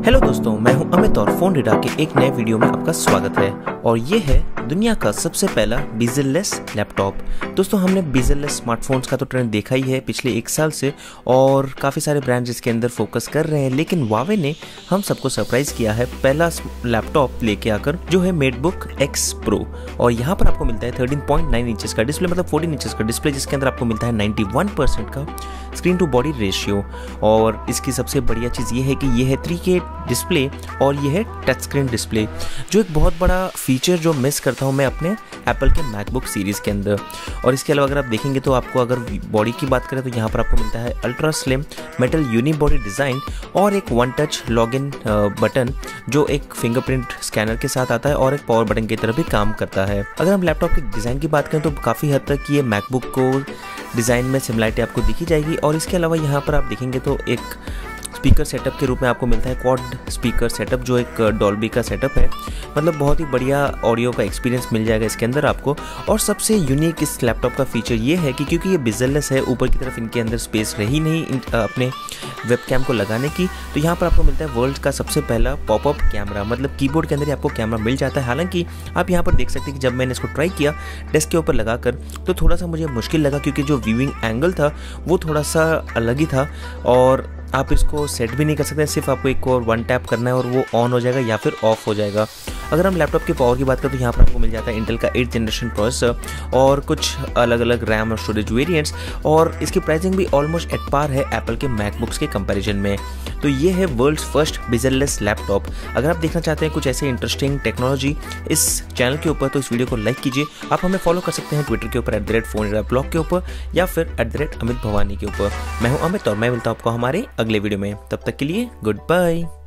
Hello दोस्तों, मैं हूं अमित और फोन रीडा के एक नए वीडियो में आपका स्वागत है। और ये है दुनिया का सबसे पहला बीजल-लेस लैपटॉप। दोस्तों, हमने बीजल-लेस स्मार्टफोन्स का तो ट्रेंड देखा ही है पिछले एक साल से और काफ़ी सारे ब्रांड्स इसके अंदर फोकस कर रहे हैं, लेकिन वावे ने हम सबको सरप्राइज किया है पहला लैपटॉप लेके आकर, जो है मेटबुक एक्स प्रो। और यहाँ पर आपको मिलता है 13.9 इंचेस का डिस्प्ले, मतलब 14 इंचेस का डिस्प्ले, जिसके अंदर आपको मिलता है 91% का स्क्रीन टू बॉडी रेशियो। और इसकी सबसे बढ़िया चीज़ ये है कि ये है 3K डिस्प्ले और ये है टच स्क्रीन डिस्प्ले, जो एक बहुत बड़ा फीचर जो मिस करता हूँ मैं अपने एप्पल के मैकबुक सीरीज़ के अंदर। और इसके अलावा अगर आप देखेंगे तो आपको अगर बॉडी की बात करें तो यहाँ पर आपको मिलता है ultra slim metal unibody design और एक वन टच लॉगिन बटन, जो एक फिंगरप्रिंट स्कैनर के साथ आता है और एक पावर बटन की तरह भी काम करता है। अगर हम लैपटॉप के डिज़ाइन की बात करें तो काफ़ी हद तक ये मैकबुक को डिज़ाइन में सिमिलरिटी आपको दिखी जाएगी। और इसके अलावा यहाँ पर आप देखेंगे तो एक स्पीकर सेटअप के रूप में आपको मिलता है क्वाड स्पीकर सेटअप, जो एक डॉल्बी का सेटअप है। मतलब बहुत ही बढ़िया ऑडियो का एक्सपीरियंस मिल जाएगा इसके अंदर आपको। और सबसे यूनिक इस लैपटॉप का फीचर ये है कि क्योंकि ये बेजल-लेस है, ऊपर की तरफ इनके अंदर स्पेस रही नहीं अपने वेबकैम को लगाने की, तो यहाँ पर आपको मिलता है वर्ल्ड का सबसे पहला पॉपअप कैमरा। मतलब कीबोर्ड के अंदर ही आपको कैमरा मिल जाता है। हालांकि आप यहाँ पर देख सकते हैं कि जब मैंने इसको ट्राई किया डेस्क के ऊपर लगाकर तो थोड़ा सा मुझे मुश्किल लगा, क्योंकि जो व्यूइंग एंगल था वो थोड़ा सा अलग ही था और आप इसको सेट भी नहीं कर सकते। सिर्फ आपको एक और वन टैप करना है और वो ऑन हो जाएगा या फिर ऑफ हो जाएगा। अगर हम लैपटॉप के पावर की बात करें तो यहाँ पर आपको मिल जाता है इंटेल का 8th जनरेशन प्रोसेसर और कुछ अलग अलग रैम और स्टोरेज वेरिएंट्स, और इसकी प्राइसिंग भी ऑलमोस्ट एट पार है एप्पल के मैकबुक्स के कंपैरिजन में। तो ये है वर्ल्ड्स फर्स्ट बेजल-लेस लैपटॉप। अगर आप देखना चाहते हैं कुछ ऐसे इंटरेस्टिंग टेक्नोलॉजी इस चैनल के ऊपर तो इस वीडियो को लाइक कीजिए। आप हमें फॉलो कर सकते हैं ट्विटर के ऊपर @फोनरीडा के ऊपर या फिर @अमित भवानी के ऊपर। मैं हूं अमित और मैं मिलता हूं आपको हमारे अगले वीडियो में। तब तक के लिए गुड बाय।